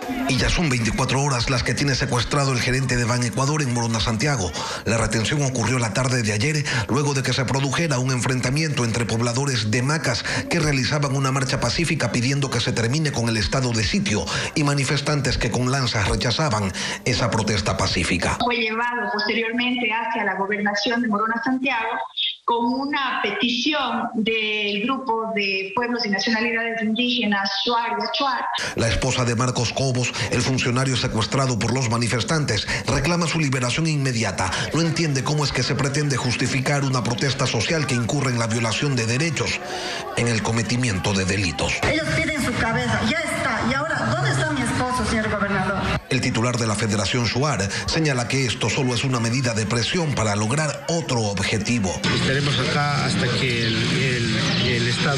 Y ya son 24 horas las que tiene secuestrado el gerente de Ban Ecuador en Morona, Santiago. La retención ocurrió la tarde de ayer, luego de que se produjera un enfrentamiento entre pobladores de Macas que realizaban una marcha pacífica pidiendo que se termine con el estado de sitio y manifestantes que con lanzas rechazaban esa protesta pacífica. Fue llevado posteriormente hacia la gobernación de Morona, Santiago, con una petición del grupo de pueblos y nacionalidades indígenas Shuar y Achuar. La esposa de Marcos Cobos, el funcionario secuestrado por los manifestantes, reclama su liberación inmediata. No entiende cómo es que se pretende justificar una protesta social que incurre en la violación de derechos, en el cometimiento de delitos. Ellos piden su cabeza, ya está. ¿Y ahora dónde está mi esposo, señor gobernador? El titular de la Federación Shuar señala que esto solo es una medida de presión para lograr otro objetivo. Estaremos acá hasta que el Estado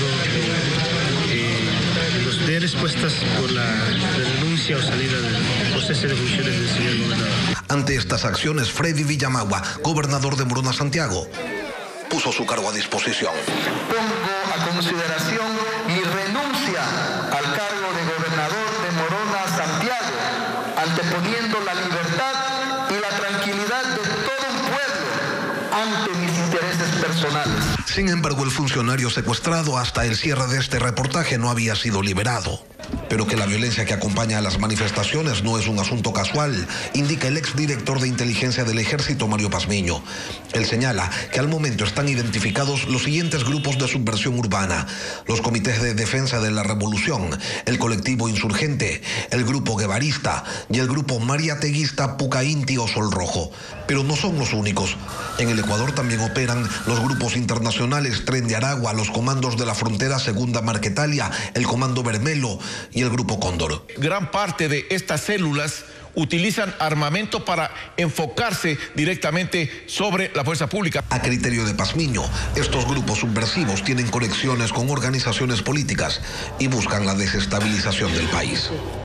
nos dé respuestas por la renuncia o salida o cese de funciones del señor gobernador. Ante estas acciones, Freddy Villamagua, gobernador de Morona, Santiago, puso su cargo a disposición. Pongo a consideración mi renuncia al cargo de gobernador de Morona, Santiago, anteponiendo la libertad y la tranquilidad de todo un pueblo ante mis intereses personales. Sin embargo, el funcionario secuestrado hasta el cierre de este reportaje no había sido liberado. Pero que la violencia que acompaña a las manifestaciones no es un asunto casual, indica el exdirector de inteligencia del Ejército, Mario Pazmiño. Él señala que al momento están identificados los siguientes grupos de subversión urbana: los comités de defensa de la revolución, el colectivo insurgente, el grupo guevarista y el grupo mariateguista Pucainti o Sol Rojo. Pero no son los únicos. En el Ecuador también operan los grupos internacionales Tren de Aragua, los comandos de la frontera Segunda Marquetalia, el Comando Bermelo y el Grupo Cóndor. Gran parte de estas células utilizan armamento para enfocarse directamente sobre la fuerza pública. A criterio de Pazmiño, estos grupos subversivos tienen conexiones con organizaciones políticas y buscan la desestabilización del país.